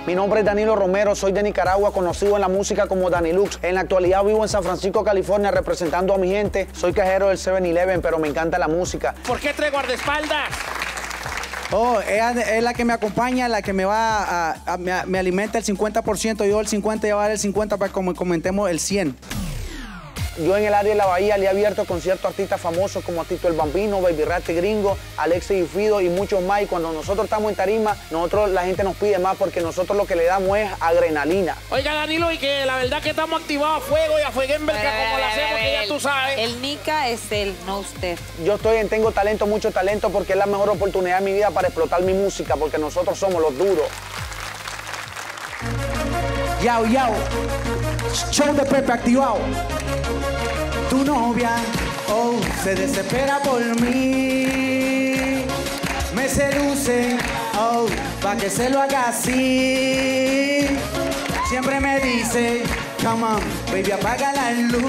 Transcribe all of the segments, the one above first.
Mi nombre es Danilo Romero, soy de Nicaragua, conocido en la música como Danilux. En la actualidad vivo en San Francisco, California, representando a mi gente. Soy cajero del 7-Eleven, pero me encanta la música. ¿Por qué trae guardaespaldas? Oh, es la que me acompaña, la que me va me alimenta el 50%, yo el 50, llevar el 50 para como comentemos el 100. Yo en el área de la Bahía le he abierto conciertos a artistas famosos como Tito el Bambino, Baby Rate Gringo, Alexis y Fido y muchos más. Y cuando nosotros estamos en tarima, la gente nos pide más porque nosotros lo que le damos es adrenalina. Oiga, Danilo, y que la verdad que estamos activados a fuego y a fueguemberca como lo hacemos, que ya tú sabes. El Nica es él, no usted. Yo tengo talento, mucho talento, porque es la mejor oportunidad de mi vida para explotar mi música, porque nosotros somos los duros. Yao, yao. Show de Pepe activado. Tu novia, oh, se desespera por mí. Me seduce, oh, pa' que se lo haga así. Siempre me dice, come on, baby, apaga la luz.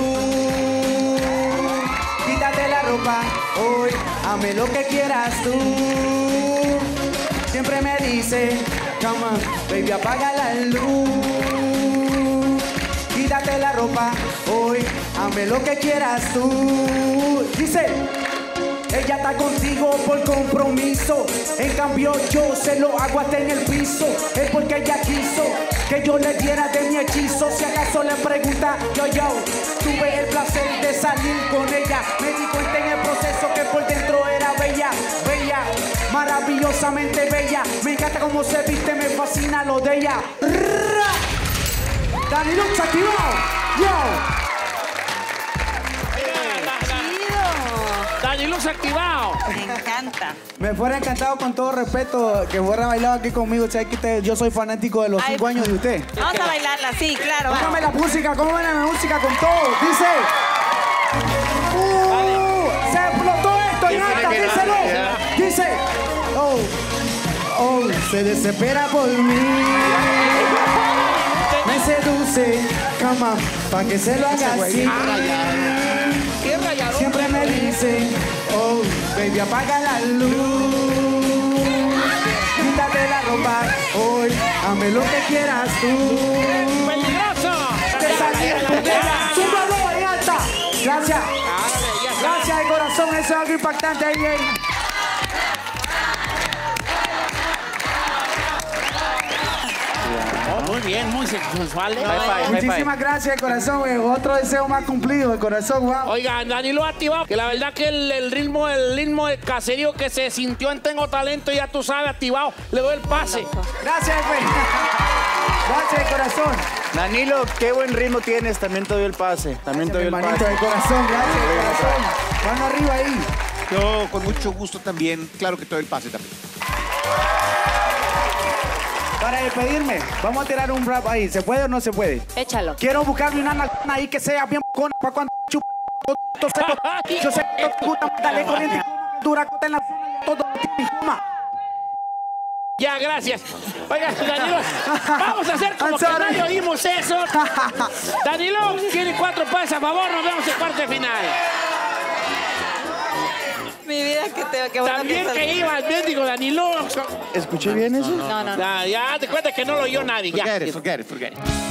Quítate la ropa, hoy, hazme lo que quieras tú. Siempre me dice, come on, baby, apaga la luz. Quítate la ropa, hoy, hazme lo que quieras tú. Dice, ella está contigo por compromiso. En cambio yo se lo hago hasta en el piso. Es porque ella quiso que yo le diera de mi hechizo. Si acaso le pregunta, yo, tuve el placer de salir con ella. Me di cuenta en el proceso que por dentro era bella, bella, maravillosamente bella. Me encanta cómo se viste, me fascina lo de ella. Danilux activado. Yo. Danilux activado. Me encanta. Me fuera encantado, con todo respeto, que fuera bailado aquí conmigo. ¿Sabes que yo soy fanático de los 5 años de usted? Vamos a bailarla, sí, claro. Póngame la música, póngame la música con todo. Dice. Se explotó esto en alta, díselo. Dice. Oh, se desespera por mí. Me seduce, cama, pa' que se lo haga así. ¿Qué rayador? Siempre me dice, oh, baby, apaga la luz. Quítate la ropa, hoy, hazme lo que quieras tú. ¡Peligroso! Te salí, súbalo en alta. Gracias. Gracias de corazón, eso es algo impactante ahí. Muy bien, muy sensual. Muchísimas gracias de corazón, otro deseo más cumplido de corazón, wow. Oiga, Danilo activado, que la verdad que el ritmo del caserío que se sintió en Tengo Talento, ya tú sabes, activado, le doy el pase. Gracias, güey. Gracias de corazón. Danilo, qué buen ritmo tienes, también te doy el pase. También te doy el Hermanito pase. de corazón, gracias de corazón. Mano arriba ahí. Yo con mucho gusto también, claro que te doy el pase también. Para despedirme, vamos a tirar un rap ahí. ¿Se puede o no se puede? Échalo. Quiero buscarme una nalgona ahí que sea bien bocona para cuando chupa todo seco. Yo sé que te gusta, dale corriente dura en la todo toma. Ya, gracias. Oiga, Danilo, vamos a hacer como que nadie oímos eso. Danilo tiene 4 pases a favor, nos vemos en parte final. Mi vida, que bueno. También que iba el médico Danilo. ¿Escuché bien eso? No. Ya te cuenta que no lo oyó nadie. Ya. Forget it.